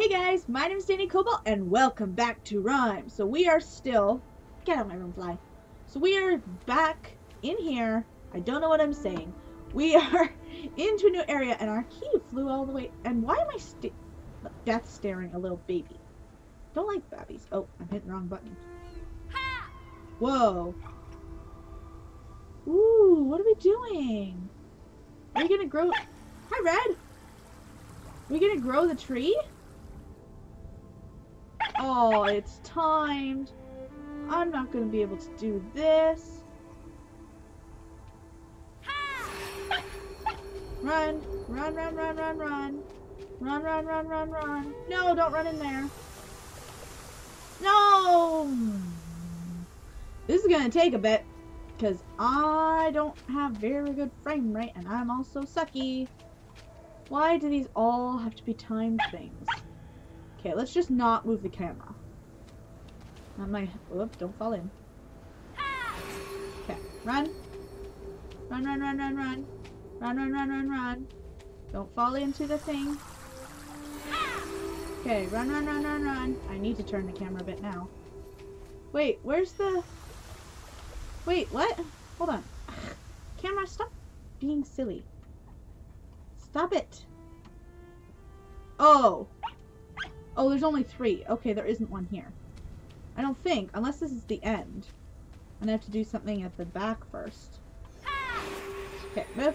Hey guys, my name is Danny Cobalt and welcome back to Rhyme. So we are still, get out of my room, fly. So we are back in here. I don't know what I'm saying. We are into a new area and our key flew all the way. And why am I death staring a little baby? Don't like babbies. Oh, I'm hitting the wrong button. Whoa. Ooh, what are we doing? Are we gonna grow? Hi, Red. Are we gonna grow the tree? Oh, it's timed. I'm not going to be able to do this. Run, run, run, run, run, run. Run, run, run, run, run. No, don't run in there. No! This is going to take a bit because I don't have very good frame rate and I'm also sucky. Why do these all have to be timed things? Okay, let's just not move the camera. Not my... Whoop, don't fall in. Okay, run. Run, run, run, run, run. Run, run, run, run, run. Don't fall into the thing. Okay, run, run, run, run, run. I need to turn the camera a bit now. Wait, where's the... Wait, what? Hold on. Camera, stop being silly. Stop it. Oh. Oh, there's only 3. Okay, there isn't one here. I don't think, unless this is the end. I'm gonna have to do something at the back first. Okay, move.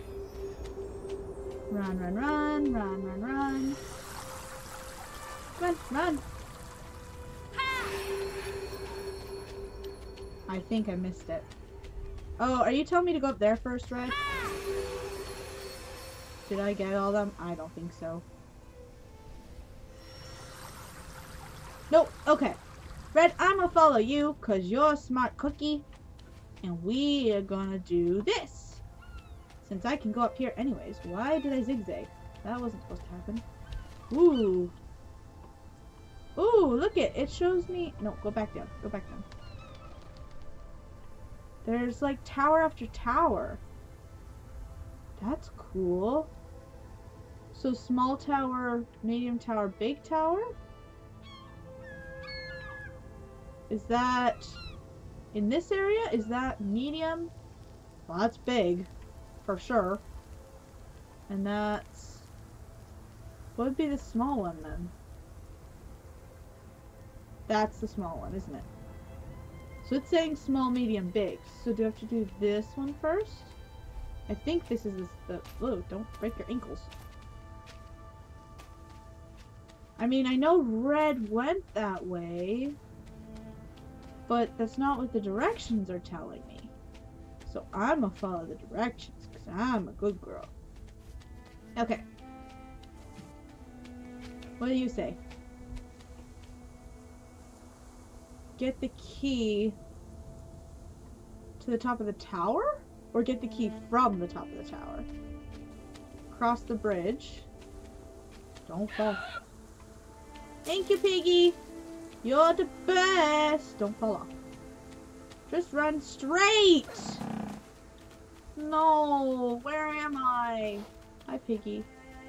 Run, run, run, run, run, run. Run, run. I think I missed it. Oh, are you telling me to go up there first, Red? Did I get all them? I don't think so. Nope, okay. Red, I'm gonna follow you because you're a smart cookie. And we are gonna do this. Since I can go up here anyways. Why did I zigzag? That wasn't supposed to happen. Ooh. Ooh, look it shows me... No, go back down. Go back down. There's like tower after tower. That's cool. So small tower, medium tower, big tower? Is that in this area? Is that medium? Well, that's big, for sure. And that's... What would be the small one, then? That's the small one, isn't it? So it's saying small, medium, big. So do I have to do this one first? I think this is the... Oh, don't break your ankles. I mean, I know Red went that way. But that's not what the directions are telling me. So I'm gonna follow the directions because I'm a good girl. Okay. What do you say? Get the key to the top of the tower? Or get the key from the top of the tower? Cross the bridge. Don't fall. Thank you, Piggy! You're the best! Don't fall off. Just run straight! No! Where am I? Hi, Piggy.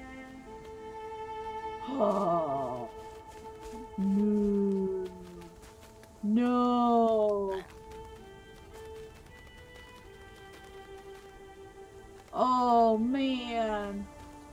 Oh. No. No. Oh, man.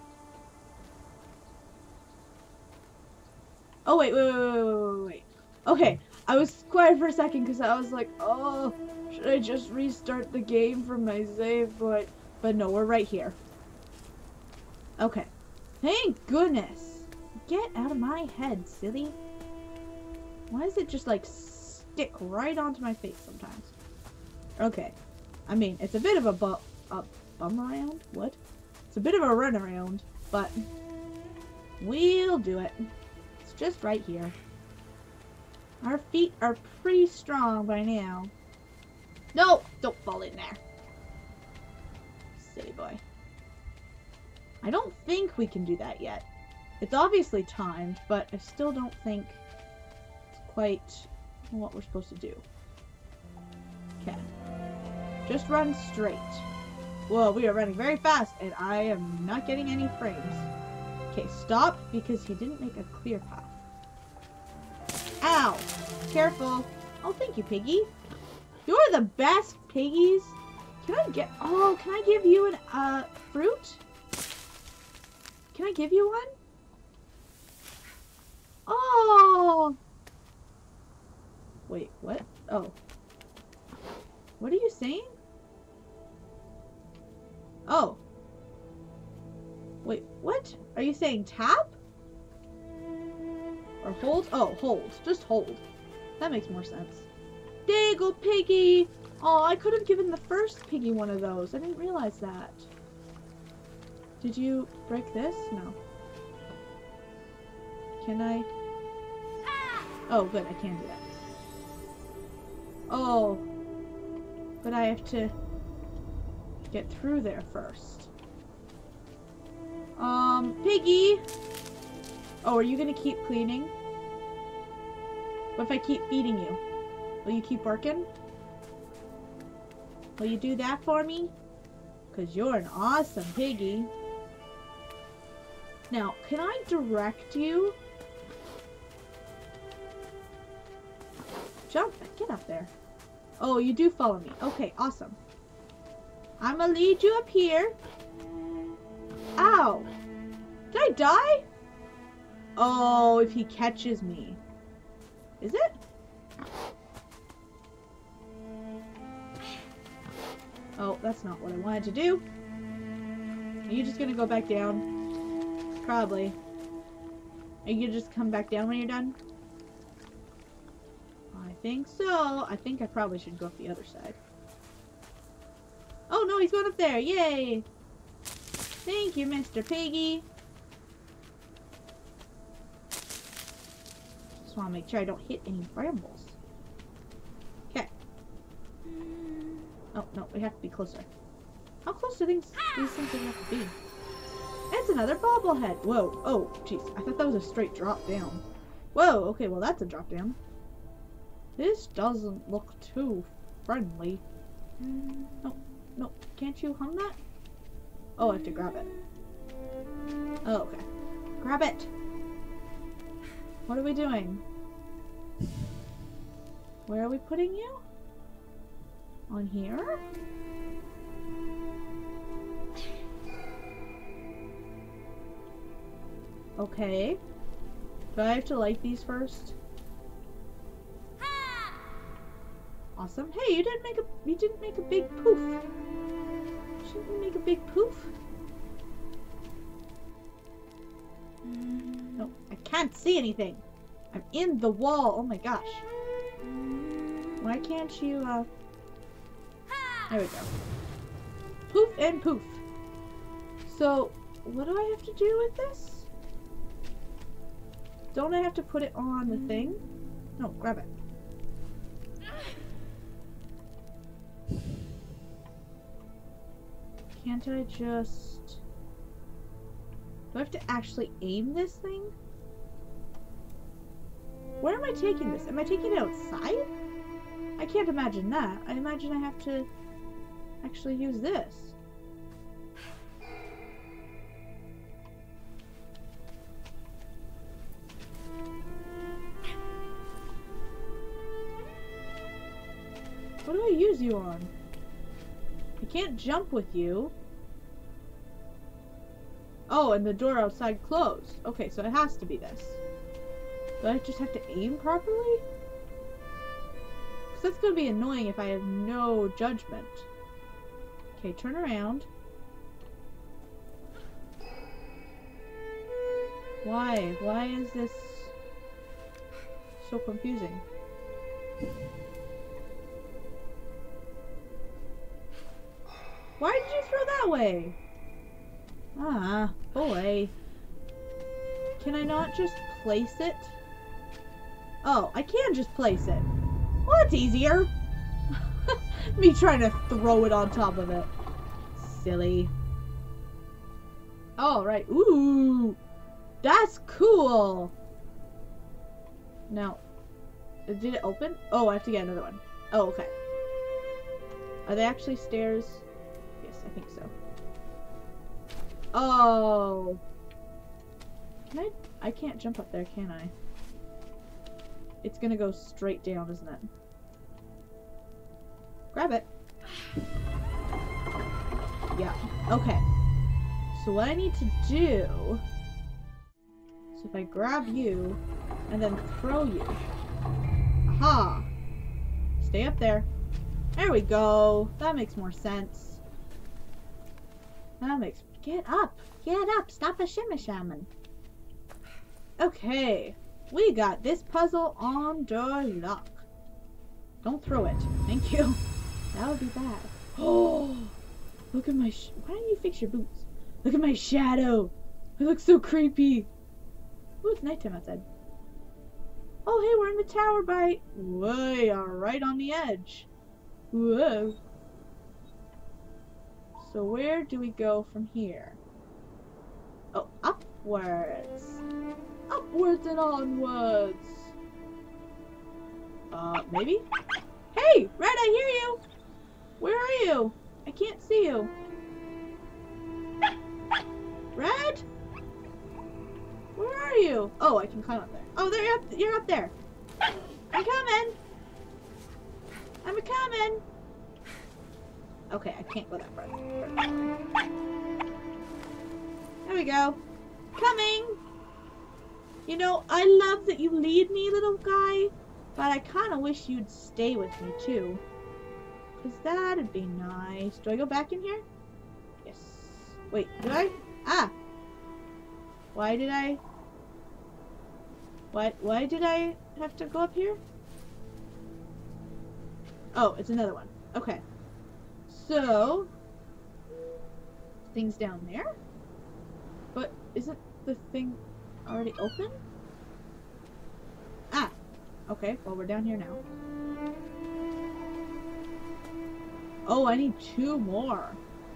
Oh, wait. Okay, I was quiet for a second because I was like, oh, should I just restart the game from my save? But no, we're right here. Okay. Thank goodness. Get out of my head, silly. Why does it just, like, stick right onto my face sometimes? Okay. I mean, it's a bit of a bum around? What? It's a bit of a run around, but we'll do it. It's just right here. Our feet are pretty strong by now. No! Don't fall in there. Silly boy. I don't think we can do that yet. It's obviously timed, but I still don't think it's quite what we're supposed to do. Okay. Just run straight. Whoa, we are running very fast, and I am not getting any frames. Okay, stop, because he didn't make a clear path. Ow! Careful. Oh, thank you, Piggy. You're the best, Piggies. Can I give you an, fruit? Can I give you one? Oh! Wait, what? Oh. What are you saying? Oh. Wait, what? Are you saying tap? Or hold? Oh, hold. Just hold. That makes more sense. Daggle Piggy! Oh, I could have given the first Piggy one of those. I didn't realize that. Did you break this? No. Can I? Oh, good. I can do that. Oh. But I have to get through there first. Piggy! Oh, are you gonna keep cleaning? What if I keep feeding you? Will you keep barking? Will you do that for me? Because you're an awesome piggy. Now, can I direct you? Jump! Get up there. Oh, you do follow me. Okay, awesome. I'm gonna lead you up here. Ow! Did I die? Oh, if he catches me. Is it? Oh, that's not what I wanted to do. Are you just gonna go back down? Probably. Are you gonna just come back down when you're done? I think so. I think I probably should go up the other side. Oh no, he's going up there. Yay! Thank you, Mr. Piggy. Just want to make sure I don't hit any brambles. Okay. Oh, no, we have to be closer. How close do these things have to be? It's another bobblehead. Whoa. Oh, jeez. I thought that was a straight drop down. Whoa. Okay, well, that's a drop down. This doesn't look too friendly. No. No. Can't you hum that? Oh, I have to grab it. Oh, okay. Grab it! What are we doing? Where are we putting you? On here? Okay. Do I have to light these first? Awesome. Hey, you didn't make a big poof. Shouldn't you make a big poof? No, I can't see anything. I'm in the wall. Oh my gosh. Why can't you, There we go. Poof and poof. So, what do I have to do with this? Don't I have to put it on the thing? No, grab it. Can't I just... Do I have to actually aim this thing? Where am I taking this? Am I taking it outside? I can't imagine that. I imagine I have to actually use this. What do I use you on? I can't jump with you. Oh, and the door outside closed. Okay, so it has to be this. Do I just have to aim properly? Because that's going to be annoying if I have no judgment. Okay, turn around. Why? Why is this so confusing? Why did you throw that way? Ah, boy. Can I not just place it? Oh, I can just place it. Well, that's easier. Me trying to throw it on top of it. Silly. Oh, right. Ooh. That's cool. Now, did it open? Oh, I have to get another one. Oh, okay. Are they actually stairs? Yes, I think so. Oh. Can I? I can't jump up there, can I? It's gonna go straight down, isn't it? Grab it. Yeah. Okay. So what I need to do... So if I grab you, and then throw you. Aha! Stay up there. There we go. That makes more sense. That makes... Get up! Get up! Stop a shimmy-shamming. Okay. We got this puzzle on the lock. Don't throw it. Thank you. That would be bad. Oh! Look at my... Why don't you fix your boots? Look at my shadow! It looks so creepy. Ooh, it's nighttime outside. Oh, hey, we're in the tower by... We are right on the edge. Whoa. So where do we go from here? Oh, upwards. Upwards and onwards. Maybe? Hey, Red, I hear you. Where are you? I can't see you. Red? Where are you? Oh, I can climb up there. Oh, there you're up there. I'm coming. I'm coming. Okay, I can't go that far. There we go. Coming. You know, I love that you lead me, little guy, but I kind of wish you'd stay with me too. Because that'd be nice. Do I go back in here? Yes. Wait, do I? Ah! Why did I have to go up here? Oh, it's another one. Okay. So, thing's down there? But isn't the thing already open? Ah! Okay, well, we're down here now. Oh, I need 2 more.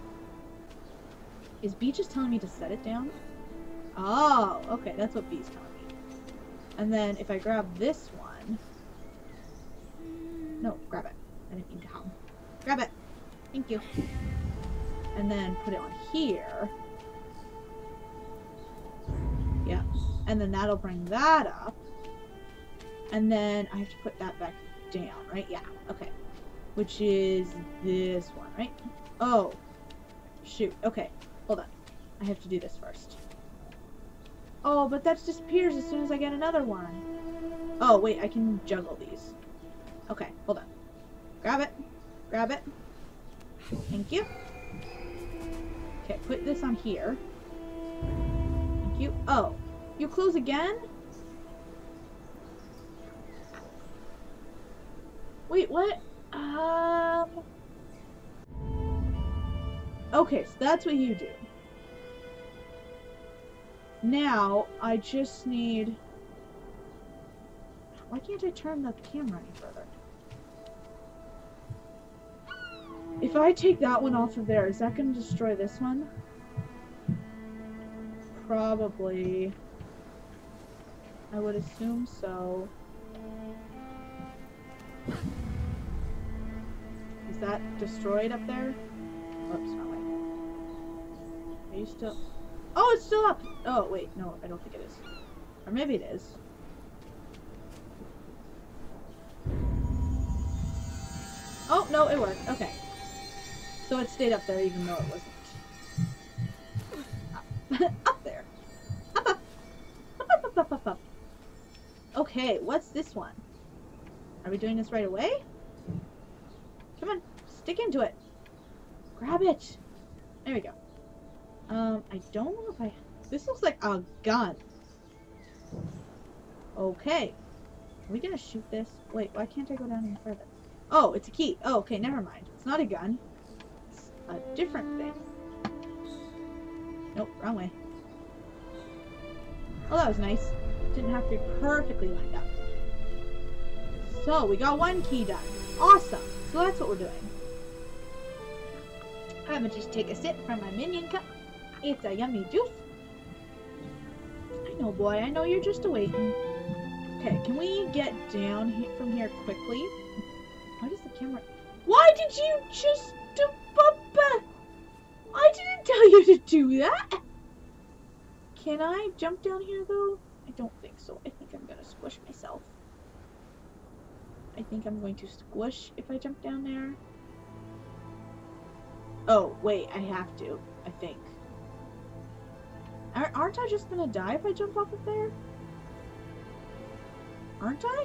Is B just telling me to set it down? Oh, okay, that's what B's telling me. And then if I grab this one... No, grab it. I didn't mean to hum. Grab it. Thank you. And then put it on here. Yeah. And then that'll bring that up. And then I have to put that back down, right? Yeah, okay. Which is this one, right? Oh. Shoot. Okay. Hold on. I have to do this first. Oh, but that disappears as soon as I get another one. Oh, wait. I can juggle these. Okay. Hold on. Grab it. Grab it. Thank you. Okay. Put this on here. Thank you. Oh. You close again? Wait, what? Okay, so that's what you do. Now, I just need... Why can't I turn the camera any further? If I take that one off of there, is that going to destroy this one? Probably. I would assume so. Is that destroyed up there? Oops, wrong way. Are you still... Oh, it's still up! Oh, wait, no, I don't think it is. Or maybe it is. Oh, no, it worked. Okay. So it stayed up there even though it wasn't. Up there. Up, up. Up, up, up, up, up, up. Okay, what's this one? Are we doing this right away? Come on, stick into it. Grab it. There we go. I don't know if I... This looks like a gun. Okay. Are we gonna shoot this? Wait, why can't I go down any further? Oh, it's a key. Oh, okay, never mind. It's not a gun. It's a different thing. Nope, wrong way. Oh, that was nice. Didn't have to be perfectly lined up. So, we got 1 key done. Awesome. So that's what we're doing. I'm gonna just take a sip from my minion cup. It's a yummy juice. I know, boy. I know you're just waiting. Okay, can we get down from here quickly? Why does the camera... Why did you just... I didn't tell you to do that! Can I jump down here though? I don't think so. I think I'm gonna squish myself. I think I'm going to squish if I jump down there. Oh, wait, I have to, I think. Aren't I just gonna die if I jump off of there? Aren't I?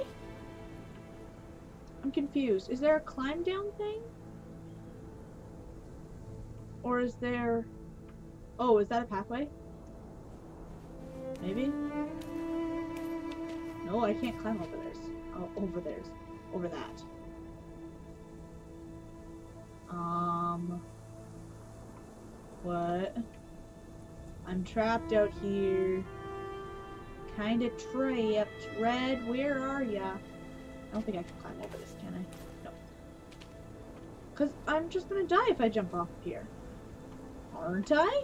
I'm confused. Is there a climb down thing? Or is there... Oh, is that a pathway? Maybe? No, I can't climb over theirs. Oh, over theirs. Over that. What? I'm trapped out here. Kinda trapped. Red, where are ya? I don't think I can climb over this, can I? No. Cause I'm just gonna die if I jump off of here. Aren't I?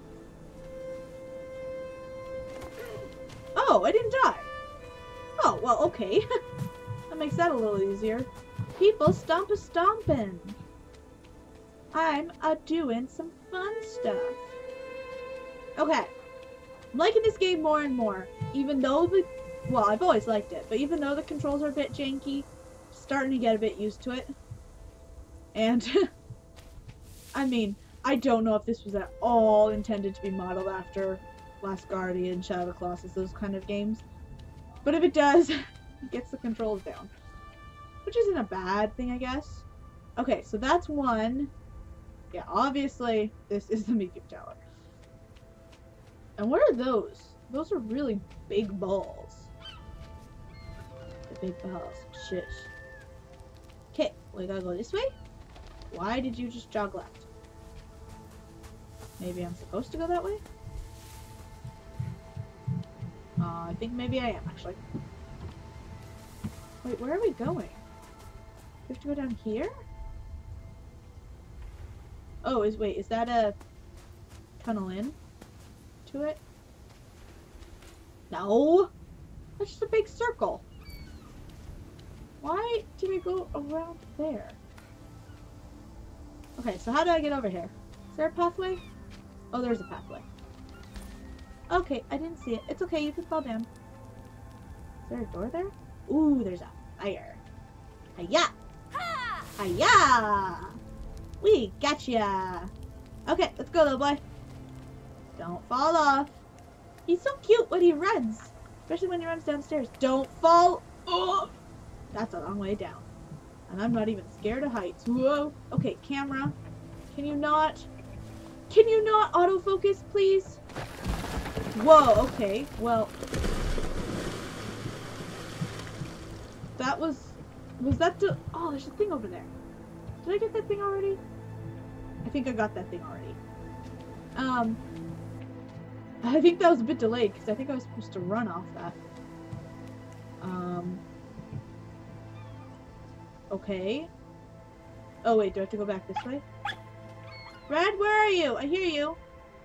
Oh, I didn't die. Oh, well, okay. That makes that a little easier. People stompin'. I'm doing some fun stuff. Okay. I'm liking this game more and more. Even though well, I've always liked it, but even though the controls are a bit janky, starting to get a bit used to it. And, I mean, I don't know if this was at all intended to be modeled after Last Guardian, Shadow of the Colossus, those kind of games. But if it does, it gets the controls down. Which isn't a bad thing, I guess. Okay, so that's one. Yeah, obviously, this is the Miku Tower. And what are those? Those are really big balls. The big balls. Shish. Okay, we gotta go this way. Why did you just jog left? Maybe I'm supposed to go that way? I think maybe I am, actually. Wait, where are we going? We have to go down here? Oh, wait, is that a tunnel in to it? No! That's just a big circle. Why did we go around there? Okay, so how do I get over here? Is there a pathway? Oh, there's a pathway. Okay, I didn't see it. It's okay, you can fall down. Is there a door there? Ooh, there's a fire. Hiya! Hiya! We gotcha! Okay, let's go, little boy. Don't fall off. He's so cute when he runs. Especially when he runs downstairs. Don't fall off! That's a long way down. And I'm not even scared of heights. Whoa! Okay, camera. Can you not autofocus, please? Whoa, okay. Well... That was that the... Oh, there's a thing over there. Did I get that thing already? I think I got that thing already. I think that was a bit delayed, because I think I was supposed to run off that. Okay. Oh, wait, do I have to go back this way? Red, where are you? I hear you.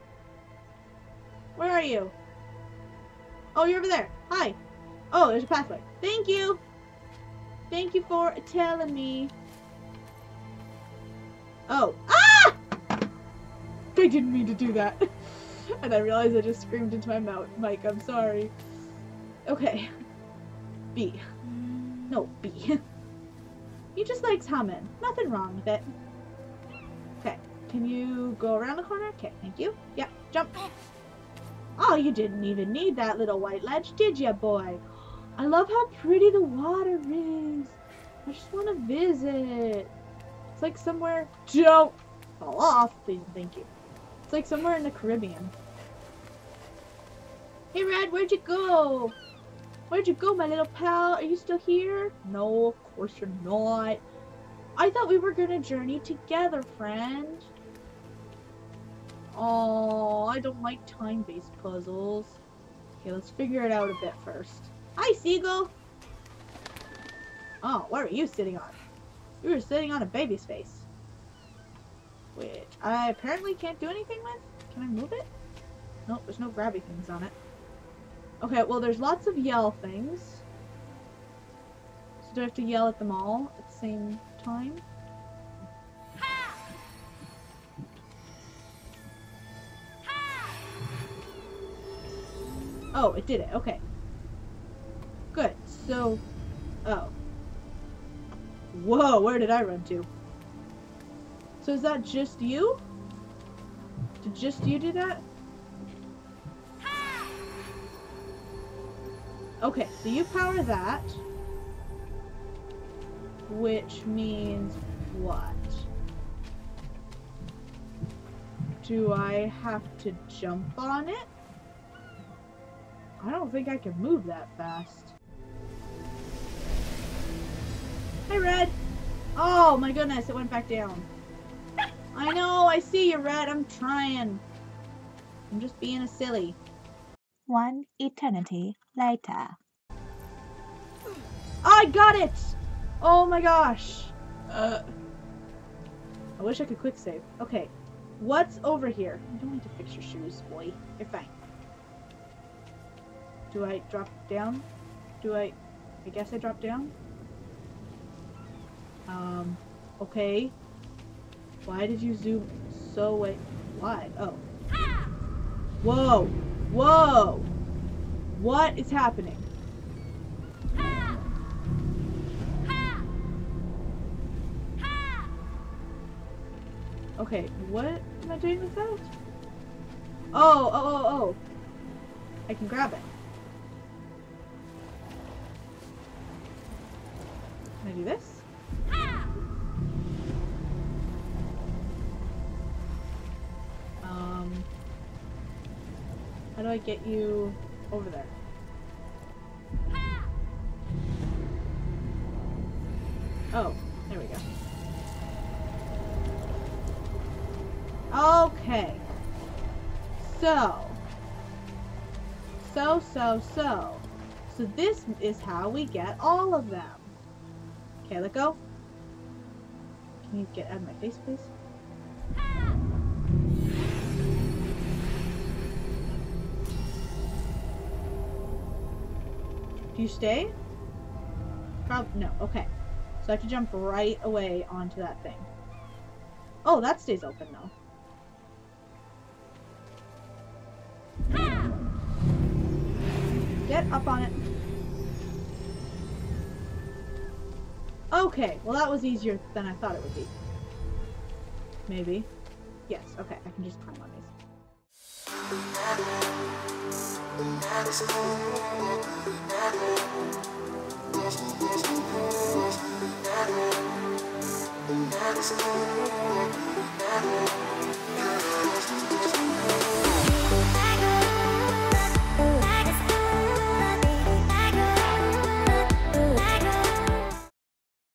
Where are you? Oh, you're over there. Hi. Oh, there's a pathway. Thank you. Thank you for telling me. Oh. Ah! I didn't mean to do that. And I realized I just screamed into my mouth. Mike, I'm sorry. Okay. B. No, B. He just likes humming. Nothing wrong with it. Okay. Can you go around the corner? Okay, thank you. Yep, jump. Oh, you didn't even need that little white ledge, did ya, boy? I love how pretty the water is. I just want to visit. It's like somewhere... Don't fall off, please and thank you. It's like somewhere in the Caribbean. Hey, Red, where'd you go? Where'd you go, my little pal? Are you still here? No, of course you're not. I thought we were gonna journey together, friend. Oh, I don't like time-based puzzles. Okay, let's figure it out a bit first. Hi, Seagull! Oh, what are you sitting on? You were sitting on a baby's face. Which I apparently can't do anything with? Can I move it? Nope, there's no grabby things on it. Okay, well there's lots of yell things. So do I have to yell at them all at the same time? Oh, it did it. Okay. Good. So, oh. Whoa, where did I run to? So is that just you? Did just you do that? Okay, so you power that. Which means what? Do I have to jump on it? I don't think I can move that fast. Hi, Red! Oh my goodness, it went back down. I know, I see you, Red. I'm trying. I'm just being a silly. One eternity later. I got it! Oh my gosh. I wish I could quick save. Okay, what's over here? You don't need to fix your shoes, boy. You're fine. Do I drop down? I guess I drop down? Okay. Why did you zoom so way? Why? Oh. Whoa! Whoa! What is happening? Okay, what am I doing with that? Oh. I can grab it. Can I do this? How do I get you over there? Oh, there we go. Okay. So this is how we get all of them. Okay, let go. Can you get out of my face, please? Do you stay? No. Okay. So I have to jump right away onto that thing. Oh, that stays open though. Get up on it. Okay, well that was easier than I thought it would be. Maybe. Yes, okay, I can just climb on these.